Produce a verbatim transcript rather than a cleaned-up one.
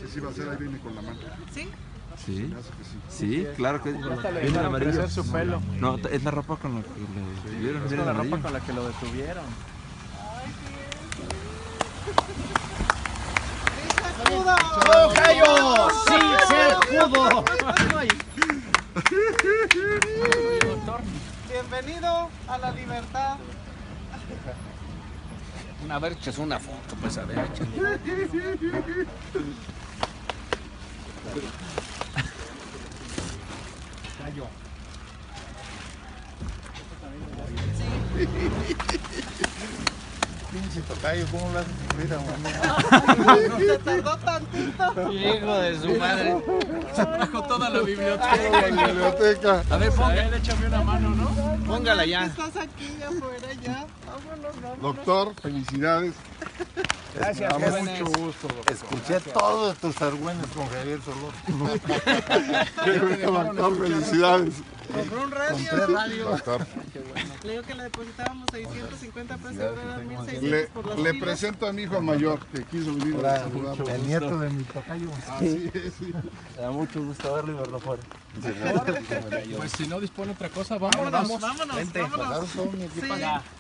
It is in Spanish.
que sí va a ser, ahí viene con la mano. ¿Sí? Sí, Me hace que sí. sí, claro que Viene amarillo. Su pelo. No, es la ropa con la que le tuvieron. Es con la ropa con la que lo detuvieron. ¡Oh, Cayo! ¡Sí se pudo! Bienvenido a la libertad. A ver, echas una foto, pues a ver, échale. Cayo. Pinche tocayo, ¿cómo lo haces? Mira, No se tardó tantito. Hijo de su madre. Se trajo toda la biblioteca. la biblioteca. A ver, póngale, échame una mano, ¿no? Póngala ya. Estás aquí afuera ya. Vámonos, vámonos. Doctor, felicidades. Gracias, Me da jóvenes. mucho gusto, doctor. Escuché todos tus argüenes con Javier Solor. Qué bueno, doctor, felicidades. Compró un radio. Compré radio. Doctor, Le digo que le depositábamos seiscientos cincuenta pesos y ahora eran mil le, seiscientos por las le pilas. presento a mi hijo mayor que quiso venir a Hola, saludarlo. el nieto de mi tocayo. Así es, sí. Me da mucho gusto verlo y verlo fuera. Pues si no dispone otra cosa, Vámonos, vámonos. vámonos, Vente. vámonos. Pagaron todo mi equipaje. Sí.